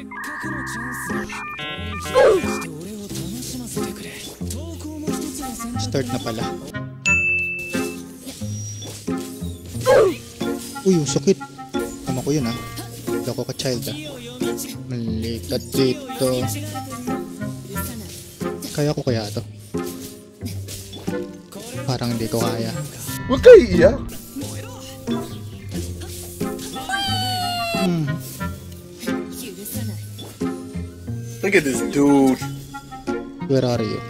Start na pala. Uy, sakit. Tama ko yun ha. Hindi ako ka-child ha. Malikat dito. Kaya ko kaya to? Parang hindi ko kaya. Huwag kayo iiyak. Look at this dude. Where are you?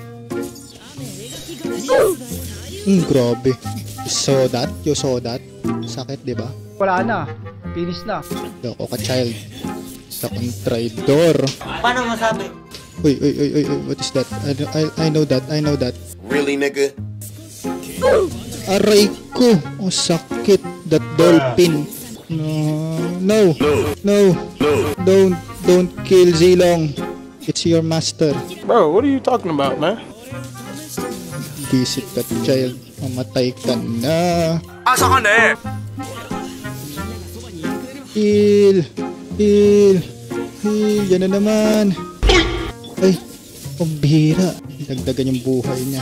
Grabe. You saw that? Sakit, di ba? Wala na. Finish na. Hindi ako ka-child. Sa kontraidor. Paano masabi? Uy, what is that? I know that. Really, nigga? Aray ko! Oh, sakit! That dolphin! No! Don't kill Zilong! It's your master. Bro, what are you talking about, man? Visit that child. Mamatay ka na. Asa ka na eh? Heal! Yan na naman. Ay, pambihira. Dagdagan yung buhay niya.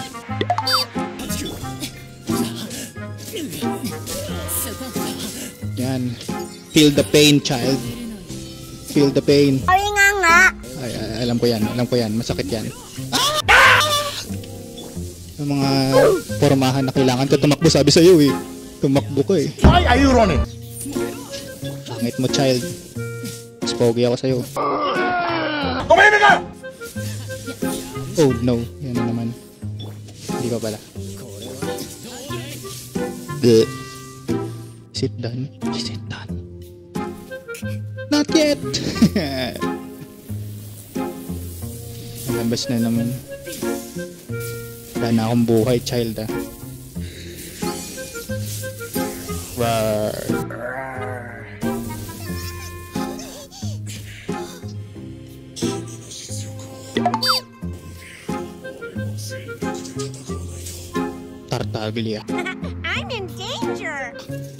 Yan. Feel the pain, child. Feel the pain. Ay nga. Ay, alam ko yan. Masakit yan. Yung mga pormahan na kailangan ka tumakbo, sabi sa'yo eh. Tumakbo ko eh. Why are you running? Pangit mo, child. Mas pogi ako sa'yo. Tumahimik ka! Oh no, yan na naman. Hindi pa pala. Is it done? Not yet! Nalabas na naman. Wala na akong buhay, child ah. Tartaglia. I'm in danger.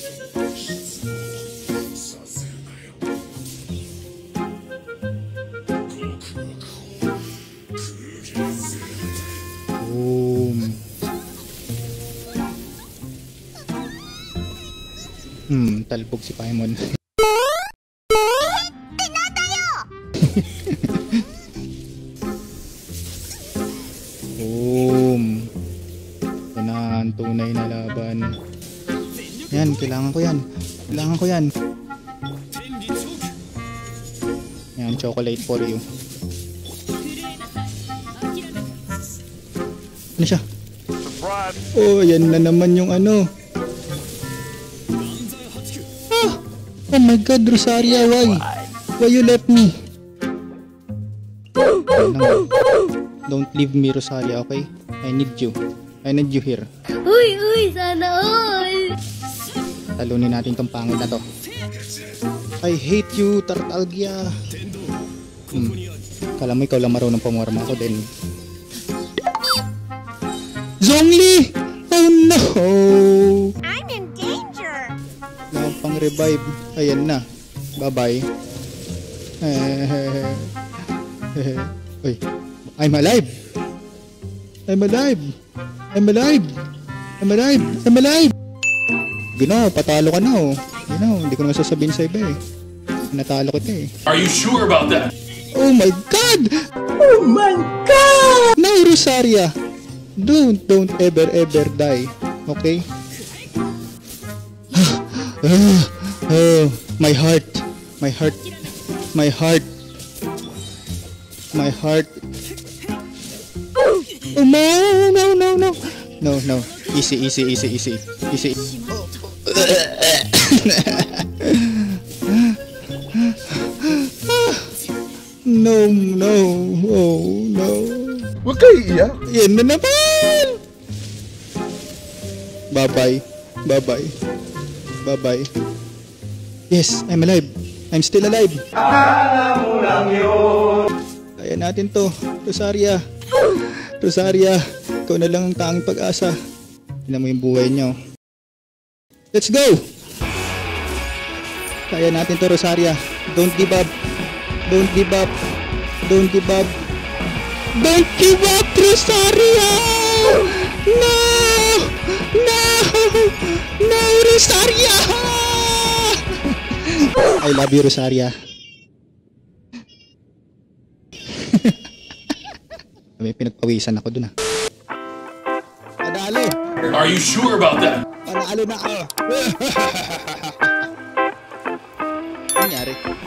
Talbog si Paimon. Yan ang tunay na laban. Yan, kailangan ko yan. Yan, chocolate for you. Ano siya? Oh, yan na naman yung ano. Oh my God, Rosaria, why? Why you left me? Don't leave me, Rosaria, okay? I need you here. Uy, sana all. Talunin natin tong pangit na to. I hate you, Tartalgia. Kala mo ikaw lang marunong pumorma ako din. Zhongli! Oh no! I'm in danger. Wala pang revive. Ayan na. Bye-bye. Uy. I'm alive! Gino, patalo ka na oh. Gino, hindi ko naman sasabihin sa iba eh. Natalo kita eh. Are you sure about that? Oh my God! No, Rosaria! Don't ever die. Okay? My heart. Oh no. Easy. No. Oh no. Huwag kayo iiyak. Yan na naman. Bye-bye. Yes, I'm alive. I'm still alive. Kaya natin to, Rosaria. Ikaw na lang ang tanging pag-asa. Tignan mo yung buhay niyo. Let's go! Kaya natin to, Rosaria. Don't give up. Don't give up. Don't give up. Don't give up, Rosario! No! No! No, Rosaria! I love you, Rosaria. May pinagpawisan ako dun ah. Panalo! Are you sure about that? Panalo na ako! Ano nangyari?